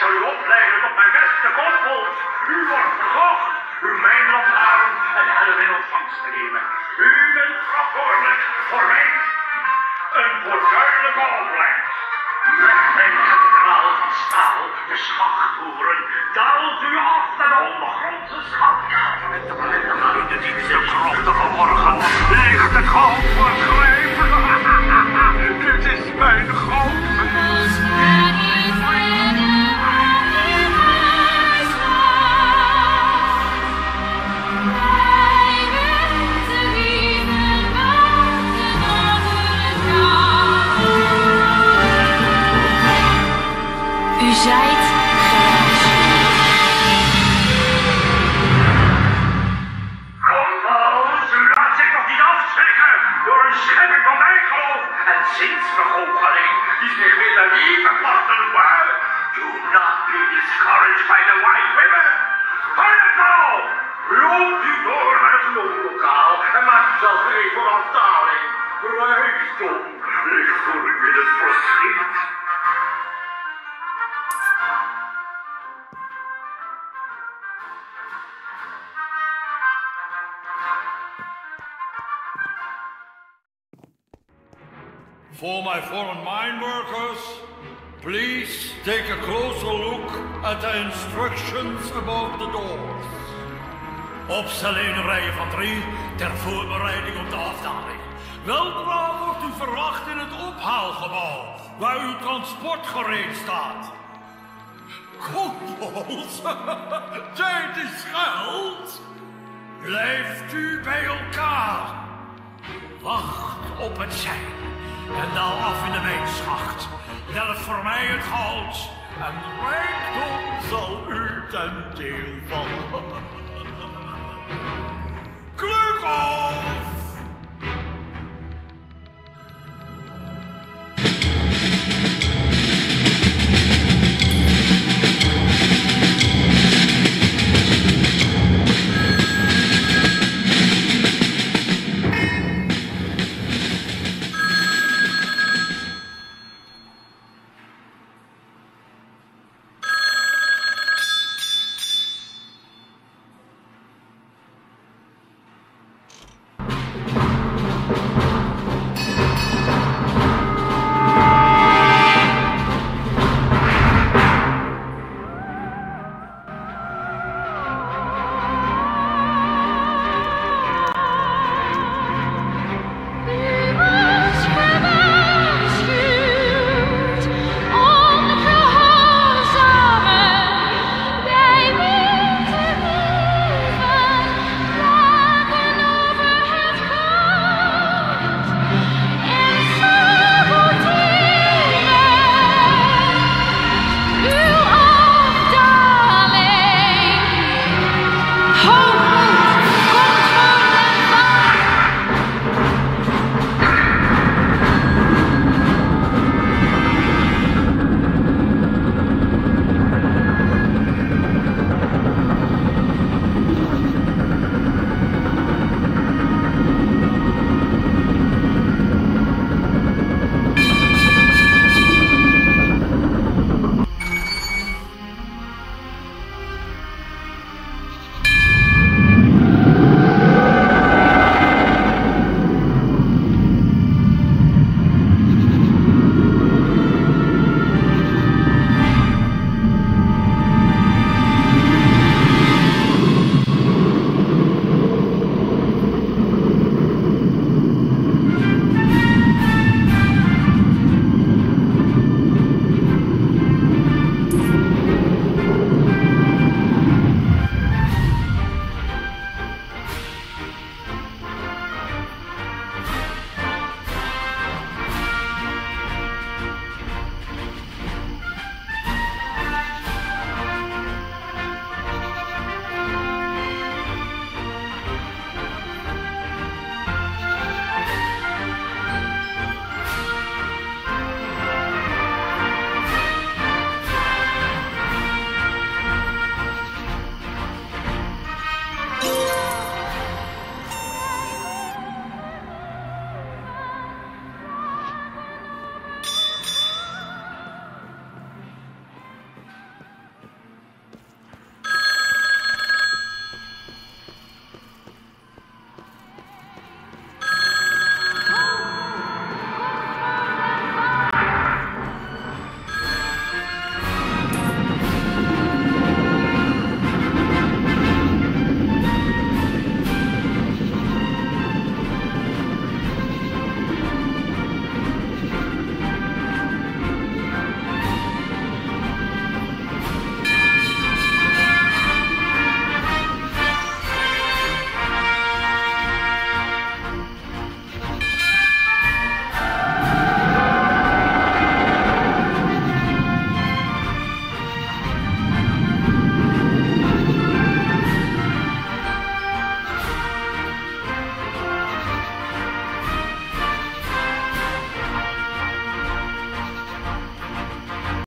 zal u opleiden tot mijn beste kostpols. U wordt verkocht, uw mijnlandaren en ellen in ontvangst te nemen. U bent verantwoordelijk voor mij. Een fortuinlijke opbrengst. Met mijn kathedraal van staal, de schachtboeren, daalt u af naar de ondergrondse schat. In de diepste grotten verborgen ligt het goud vergrepen. Dit is mijn goud. U zijt gereisd. Kompas, u laat zich nog niet afschrikken door een schepping van mijn geloof en zinsvergoocheling die zich weer de lieve plasten doen. Do not be discouraged by the white women. Hurry up now! Loopt u door naar het loonlokaal en maakt u zelf gereed voor afdaling. Rijkdom ligt voor u in het verschiet. For my foreign mine workers, please take a closer look at the instructions above the doors. Opstellingen van 3 ter voorbereiding op de afdaling. Weldra wordt u verwacht in het ophaalgebouw, waar uw transport gereed staat. Kompels, tijd is geld. Blijft u bij elkaar. Wacht op het zijn. En daal af in de mijnschacht. Delf voor mij het goud. En rijkdom zal u ten deel vallen. Kluk op!